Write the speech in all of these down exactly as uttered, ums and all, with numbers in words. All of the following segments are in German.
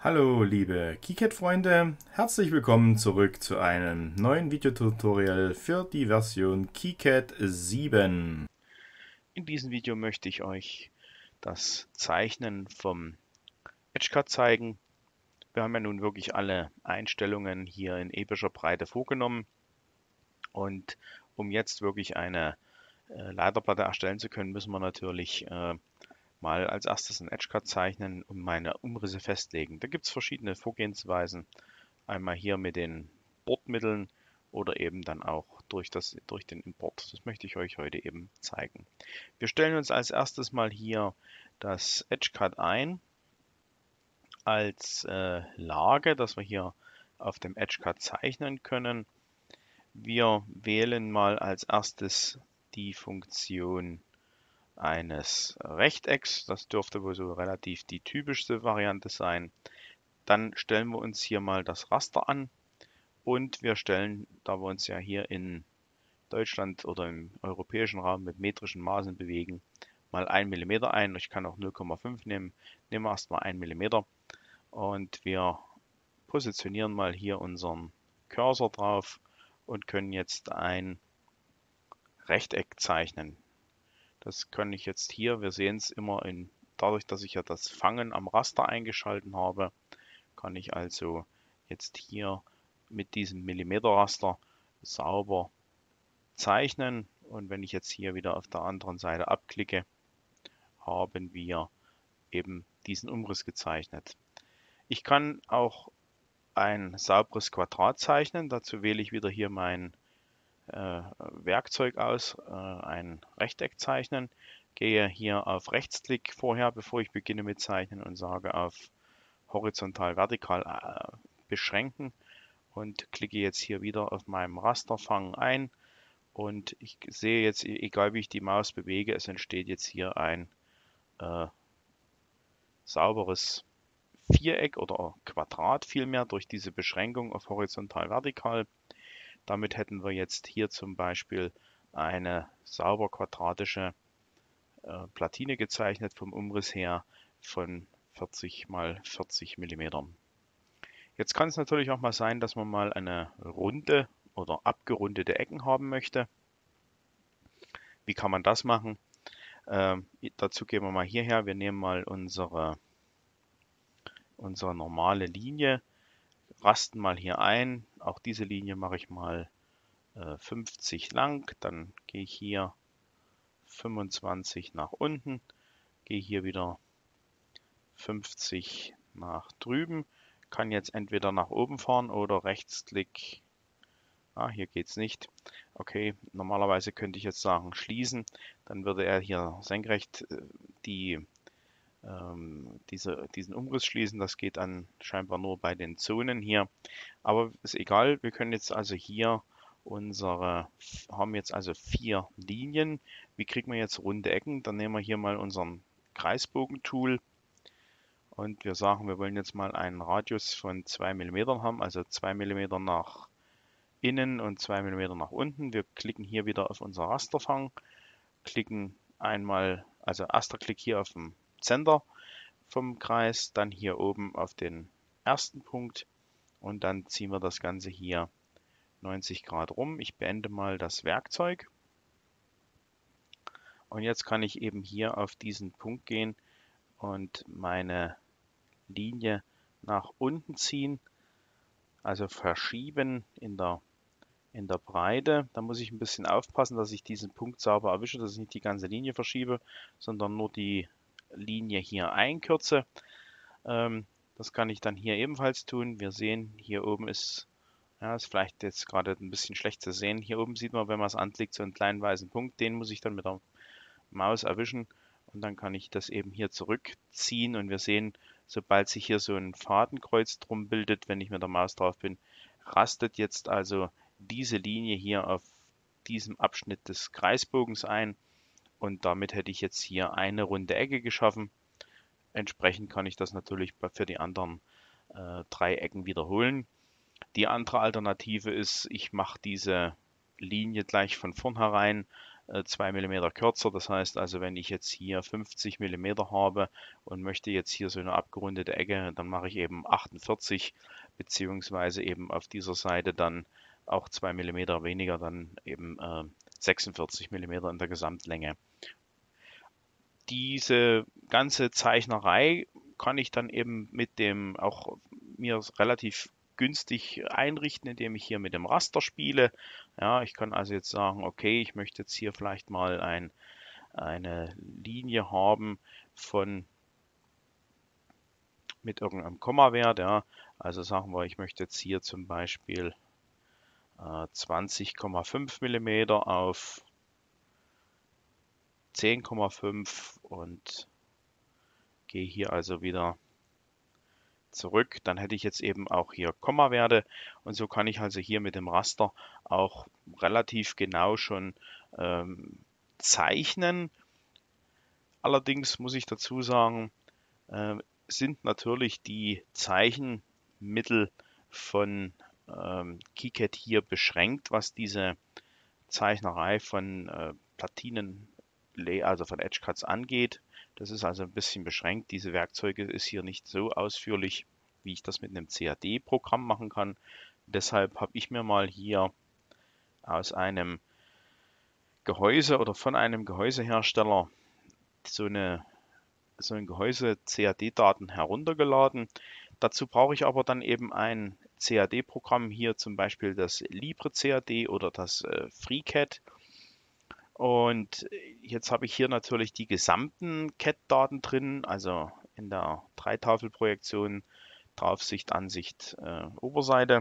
Hallo liebe KiCad-Freunde, herzlich willkommen zurück zu einem neuen Videotutorial für die Version KiCad sieben. In diesem Video möchte ich euch das Zeichnen vom Etchcad zeigen. Wir haben ja nun wirklich alle Einstellungen hier in epischer Breite vorgenommen und um jetzt wirklich eine äh, Leiterplatte erstellen zu können, müssen wir natürlich äh, mal als erstes ein Etchcad zeichnen und meine Umrisse festlegen. Da gibt es verschiedene Vorgehensweisen. Einmal hier mit den Bordmitteln oder eben dann auch durch, das, durch den Import. Das möchte ich euch heute eben zeigen. Wir stellen uns als erstes mal hier das Etchcad ein als äh, Lage, dass wir hier auf dem Etchcad zeichnen können. Wir wählen mal als erstes die Funktion eines Rechtecks. Das dürfte wohl so relativ die typischste Variante sein. Dann stellen wir uns hier mal das Raster an und wir stellen, da wir uns ja hier in Deutschland oder im europäischen Raum mit metrischen Maßen bewegen, mal ein Millimeter ein. Ich kann auch null Komma fünf nehmen. Nehmen wir erstmal ein Millimeter und wir positionieren mal hier unseren Cursor drauf und können jetzt ein Rechteck zeichnen. Das kann ich jetzt hier, wir sehen es immer in, dadurch, dass ich ja das Fangen am Raster eingeschalten habe, kann ich also jetzt hier mit diesem Millimeterraster sauber zeichnen. Und wenn ich jetzt hier wieder auf der anderen Seite abklicke, haben wir eben diesen Umriss gezeichnet. Ich kann auch ein sauberes Quadrat zeichnen. Dazu wähle ich wieder hier mein äh, Werkzeug aus, äh, ein Rechteck zeichnen. Gehe hier auf Rechtsklick vorher, bevor ich beginne mit Zeichnen und sage auf horizontal, vertikal äh, beschränken und klicke jetzt hier wieder auf meinem Raster Fangen ein. Und ich sehe jetzt, e-, egal wie ich die Maus bewege, es entsteht jetzt hier ein äh, sauberes Viereck oder Quadrat vielmehr durch diese Beschränkung auf horizontal vertikal. Damit hätten wir jetzt hier zum Beispiel eine sauber quadratische äh, Platine gezeichnet vom Umriss her von vierzig mal vierzig Millimeter. Jetzt kann es natürlich auch mal sein, dass man mal eine runde oder abgerundete Ecken haben möchte. Wie kann man das machen? Ähm, dazu gehen wir mal hierher. Wir nehmen mal unsere, unsere normale Linie, rasten mal hier ein. Auch diese Linie mache ich mal äh, fünfzig lang. Dann gehe ich hier fünfundzwanzig nach unten, gehe hier wieder fünfzig nach drüben. Kann jetzt entweder nach oben fahren oder Rechtsklick. Ah, hier geht es nicht. Okay, normalerweise könnte ich jetzt sagen schließen. Dann würde er hier senkrecht äh, die ähm, diese, diesen Umriss schließen. Das geht dann scheinbar nur bei den Zonen hier. Aber ist egal, wir können jetzt also hier unsere, haben jetzt also vier Linien. Wie kriegen wir jetzt runde Ecken? Dann nehmen wir hier mal unseren Kreisbogen-Tool und wir sagen, wir wollen jetzt mal einen Radius von zwei Millimeter haben, also zwei Millimeter nach innen und zwei Millimeter nach unten. Wir klicken hier wieder auf unser Rasterfang, klicken einmal, also erster Klick hier auf den Center vom Kreis, dann hier oben auf den ersten Punkt und dann ziehen wir das Ganze hier neunzig Grad rum. Ich beende mal das Werkzeug und jetzt kann ich eben hier auf diesen Punkt gehen und meine Linie nach unten ziehen, also verschieben in der, in der Breite. Da muss ich ein bisschen aufpassen, dass ich diesen Punkt sauber erwische, dass ich nicht die ganze Linie verschiebe, sondern nur die Linie hier einkürze. Ähm, das kann ich dann hier ebenfalls tun. Wir sehen, hier oben ist, ja, ist vielleicht jetzt gerade ein bisschen schlecht zu sehen. Hier oben sieht man, wenn man es anklickt, so einen kleinen weißen Punkt. Den muss ich dann mit der Maus erwischen und dann kann ich das eben hier zurückziehen und wir sehen, sobald sich hier so ein Fadenkreuz drum bildet, wenn ich mit der Maus drauf bin, rastet jetzt also diese Linie hier auf diesem Abschnitt des Kreisbogens ein und damit hätte ich jetzt hier eine runde Ecke geschaffen. Entsprechend kann ich das natürlich für die anderen äh, drei Ecken wiederholen. Die andere Alternative ist, ich mache diese Linie gleich von vornherein zwei Millimeter kürzer. Das heißt also, wenn ich jetzt hier fünfzig Millimeter habe und möchte jetzt hier so eine abgerundete Ecke, dann mache ich eben achtundvierzig, beziehungsweise eben auf dieser Seite dann auch zwei Millimeter weniger, dann eben äh, sechsundvierzig Millimeter in der Gesamtlänge. Diese ganze Zeichnerei kann ich dann eben mit dem auch mir relativ günstig einrichten, indem ich hier mit dem Raster spiele. Ja, ich kann also jetzt sagen, okay, ich möchte jetzt hier vielleicht mal ein, eine Linie haben von mit irgendeinem Kommawert. Ja, also sagen wir, ich möchte jetzt hier zum Beispiel äh, zwanzig Komma fünf Millimeter auf zehn Komma fünf und gehe hier also wieder zurück, dann hätte ich jetzt eben auch hier Kommawerte und so kann ich also hier mit dem Raster auch relativ genau schon ähm, zeichnen. Allerdings muss ich dazu sagen, äh, sind natürlich die Zeichenmittel von ähm, KiCad hier beschränkt, was diese Zeichnerei von äh, Platinen, also von Edgecuts angeht. Das ist also ein bisschen beschränkt. Diese Werkzeuge ist hier nicht so ausführlich, wie ich das mit einem C A D-Programm machen kann. Deshalb habe ich mir mal hier aus einem Gehäuse oder von einem Gehäusehersteller so eine so ein Gehäuse C A D-Daten heruntergeladen. Dazu brauche ich aber dann eben ein C A D-Programm, hier zum Beispiel das Libre C A D oder das äh, FreeCAD. Und jetzt habe ich hier natürlich die gesamten C A D-Daten drin, also in der Dreitafelprojektion, Draufsicht, Ansicht, äh, Oberseite.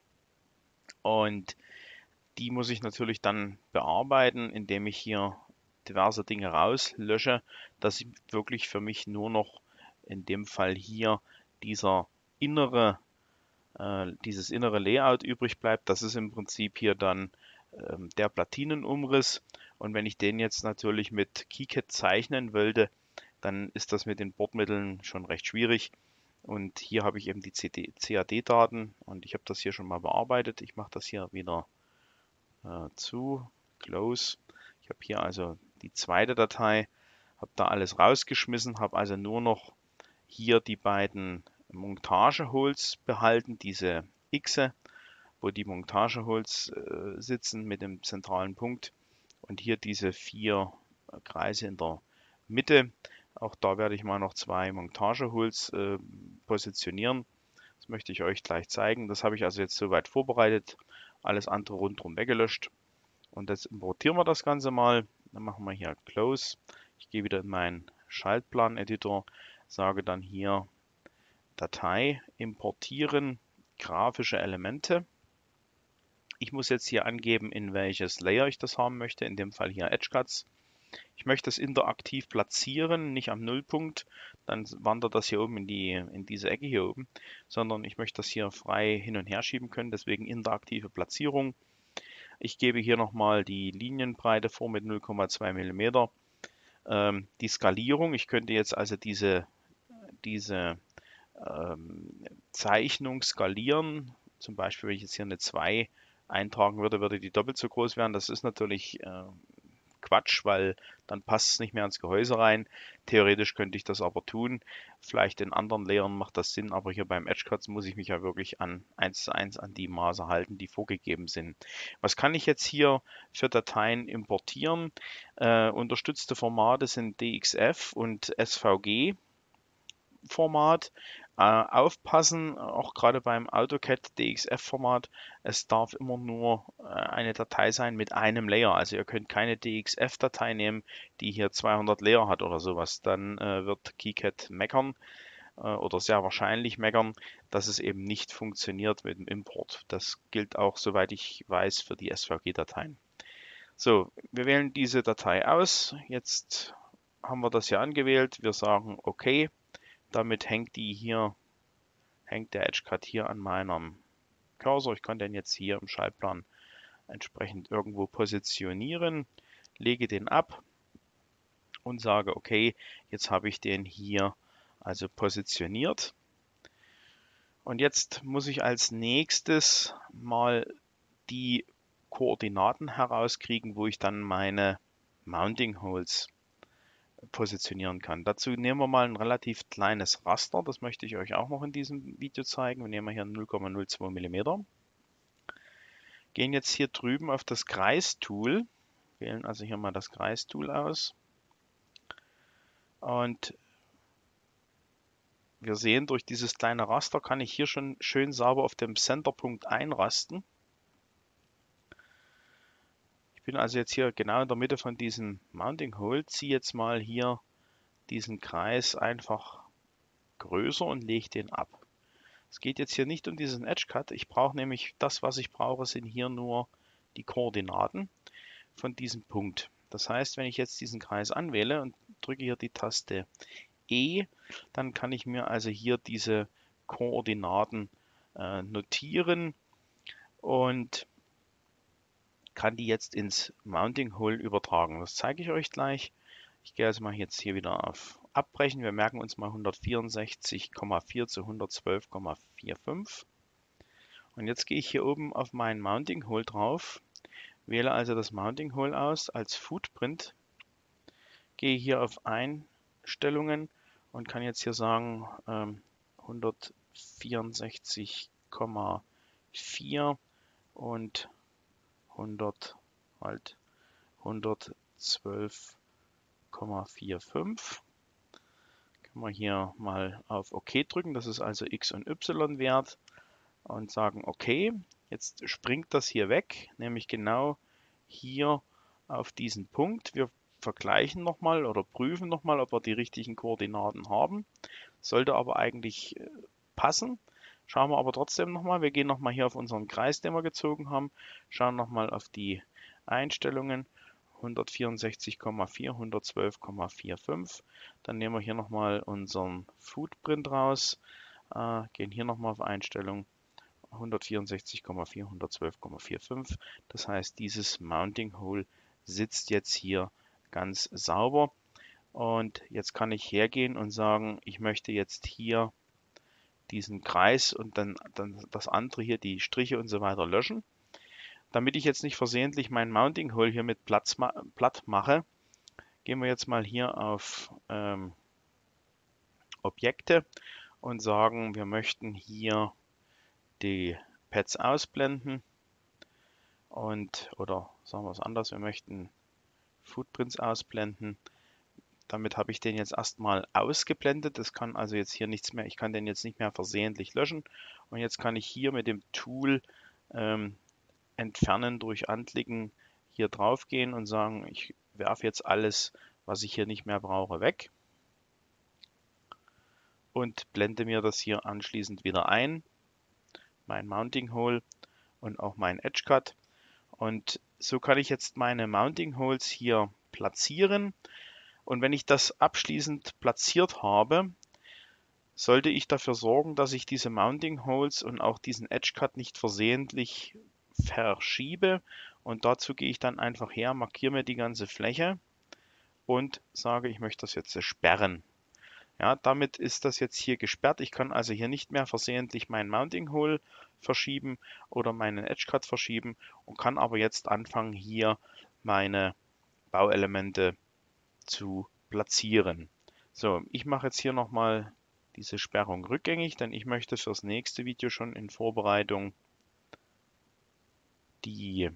Und die muss ich natürlich dann bearbeiten, indem ich hier diverse Dinge rauslösche, dass ich wirklich für mich nur noch in dem Fall hier dieser innere, äh, dieses innere Layout übrig bleibt. Das ist im Prinzip hier dann ähm, der Platinenumriss. Und wenn ich den jetzt natürlich mit KiCad zeichnen wollte, dann ist das mit den Bordmitteln schon recht schwierig. Und hier habe ich eben die C A D-Daten und ich habe das hier schon mal bearbeitet. Ich mache das hier wieder äh, zu, Close. Ich habe hier also die zweite Datei, habe da alles rausgeschmissen, habe also nur noch hier die beiden Montageholes behalten, diese Xe, wo die Montageholes äh, sitzen mit dem zentralen Punkt und hier diese vier Kreise in der Mitte. Auch da werde ich mal noch zwei Montageholes äh, positionieren. Das möchte ich euch gleich zeigen. Das habe ich also jetzt soweit vorbereitet. Alles andere rundherum weggelöscht. Und jetzt importieren wir das Ganze mal. Dann machen wir hier Close. Ich gehe wieder in meinen Schaltplan-Editor, sage dann hier Datei, importieren, grafische Elemente. Ich muss jetzt hier angeben, in welches Layer ich das haben möchte, in dem Fall hier Edgecuts. Ich möchte es interaktiv platzieren, nicht am Nullpunkt, dann wandert das hier oben in, die, in diese Ecke hier oben, sondern ich möchte das hier frei hin und her schieben können, deswegen interaktive Platzierung. Ich gebe hier nochmal die Linienbreite vor mit null Komma zwei Millimeter. Ähm, die Skalierung, ich könnte jetzt also diese, diese ähm, Zeichnung skalieren, zum Beispiel wenn ich jetzt hier eine zwei eintragen würde, würde die doppelt so groß werden. Das ist natürlich äh, Quatsch, weil dann passt es nicht mehr ins Gehäuse rein. Theoretisch könnte ich das aber tun. Vielleicht in anderen Layern macht das Sinn, aber hier beim Edgecuts muss ich mich ja wirklich an eins zu eins an die Maße halten, die vorgegeben sind. Was kann ich jetzt hier für Dateien importieren? Äh, unterstützte Formate sind D X F und S V G Format. Äh, aufpassen, auch gerade beim AutoCAD D X F-Format, es darf immer nur äh, eine Datei sein mit einem Layer. Also ihr könnt keine D X F-Datei nehmen, die hier zweihundert Layer hat oder sowas. Dann äh, wird KiCad meckern äh, oder sehr wahrscheinlich meckern, dass es eben nicht funktioniert mit dem Import. Das gilt auch, soweit ich weiß, für die S V G-Dateien. So, wir wählen diese Datei aus. Jetzt haben wir das hier angewählt. Wir sagen OK. Damit hängt die hier, hängt der Edgecut hier an meinem Cursor. Ich kann den jetzt hier im Schaltplan entsprechend irgendwo positionieren, lege den ab und sage, okay, jetzt habe ich den hier also positioniert. Und jetzt muss ich als nächstes mal die Koordinaten herauskriegen, wo ich dann meine Mounting Holes positionieren kann. Dazu nehmen wir mal ein relativ kleines Raster, das möchte ich euch auch noch in diesem Video zeigen. Wir nehmen hier null Komma null zwei Millimeter. Gehen jetzt hier drüben auf das Kreistool, wählen also hier mal das Kreistool aus und wir sehen, durch dieses kleine Raster kann ich hier schon schön sauber auf dem Centerpunkt einrasten. Ich bin also jetzt hier genau in der Mitte von diesem Mounting Hole, ziehe jetzt mal hier diesen Kreis einfach größer und lege den ab. Es geht jetzt hier nicht um diesen Edge Cut. Ich brauche nämlich, das was ich brauche, sind hier nur die Koordinaten von diesem Punkt. Das heißt, wenn ich jetzt diesen Kreis anwähle und drücke hier die Taste E, dann kann ich mir also hier diese Koordinaten äh, notieren und kann die jetzt ins Mounting Hole übertragen. Das zeige ich euch gleich. Ich gehe also mal jetzt hier wieder auf Abbrechen. Wir merken uns mal hundertvierundsechzig Komma vier zu hundertzwölf Komma fünfundvierzig. Und jetzt gehe ich hier oben auf meinen Mounting Hole drauf, wähle also das Mounting Hole aus als Footprint, gehe hier auf Einstellungen und kann jetzt hier sagen ähm, hundertvierundsechzig Komma vier und hundert halt hundertzwölf Komma fünfundvierzig. Können wir hier mal auf OK drücken, das ist also X und Y Wert und sagen OK. Jetzt springt das hier weg, nämlich genau hier auf diesen Punkt. Wir vergleichen nochmal oder prüfen nochmal, ob wir die richtigen Koordinaten haben. Sollte aber eigentlich passen. Schauen wir aber trotzdem nochmal. Wir gehen nochmal hier auf unseren Kreis, den wir gezogen haben. Schauen nochmal auf die Einstellungen. hundertvierundsechzig Komma vier, hundertzwölf Komma fünfundvierzig. Dann nehmen wir hier nochmal unseren Footprint raus. Äh, gehen hier nochmal auf Einstellung. hundertvierundsechzig Komma vier, hundertzwölf Komma fünfundvierzig. Das heißt, dieses Mounting Hole sitzt jetzt hier ganz sauber. Und jetzt kann ich hergehen und sagen, ich möchte jetzt hier diesen Kreis und dann, dann das andere hier, die Striche und so weiter löschen. Damit ich jetzt nicht versehentlich mein Mounting Hole hier mit Platz, platt mache, gehen wir jetzt mal hier auf ähm, Objekte und sagen, wir möchten hier die Pads ausblenden und oder sagen wir es anders, wir möchten Footprints ausblenden. Damit habe ich den jetzt erstmal ausgeblendet. Das kann also jetzt hier nichts mehr, ich kann den jetzt nicht mehr versehentlich löschen. Und jetzt kann ich hier mit dem Tool ähm, entfernen durch Anklicken hier drauf gehen und sagen, ich werfe jetzt alles, was ich hier nicht mehr brauche, weg. Und blende mir das hier anschließend wieder ein. Mein Mounting Hole und auch mein Edge Cut. Und so kann ich jetzt meine Mounting Holes hier platzieren. Und wenn ich das abschließend platziert habe, sollte ich dafür sorgen, dass ich diese Mounting Holes und auch diesen Edge Cut nicht versehentlich verschiebe. Und dazu gehe ich dann einfach her, markiere mir die ganze Fläche und sage, ich möchte das jetzt sperren. Ja, damit ist das jetzt hier gesperrt. Ich kann also hier nicht mehr versehentlich mein Mounting Hole verschieben oder meinen Edge Cut verschieben und kann aber jetzt anfangen, hier meine Bauelemente zu platzieren. So, ich mache jetzt hier nochmal diese Sperrung rückgängig, denn ich möchte fürs nächste Video schon in Vorbereitung die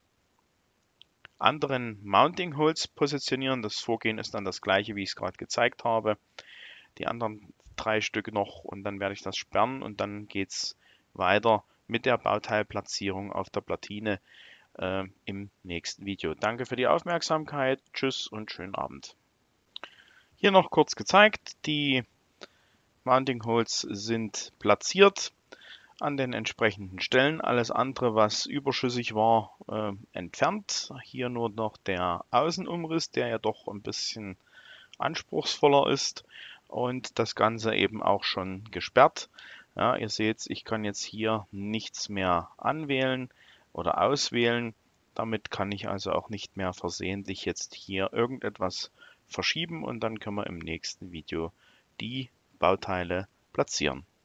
anderen Mounting Holes positionieren. Das Vorgehen ist dann das gleiche, wie ich es gerade gezeigt habe. Die anderen drei Stück noch und dann werde ich das sperren und dann geht es weiter mit der Bauteilplatzierung auf der Platine äh, im nächsten Video. Danke für die Aufmerksamkeit, tschüss und schönen Abend. Hier noch kurz gezeigt, die Mounting Holes sind platziert an den entsprechenden Stellen. Alles andere, was überschüssig war, äh, entfernt. Hier nur noch der Außenumriss, der ja doch ein bisschen anspruchsvoller ist und das Ganze eben auch schon gesperrt. Ja, ihr seht, ich kann jetzt hier nichts mehr anwählen oder auswählen. Damit kann ich also auch nicht mehr versehentlich jetzt hier irgendetwas verschieben und dann können wir im nächsten Video die Bauteile platzieren.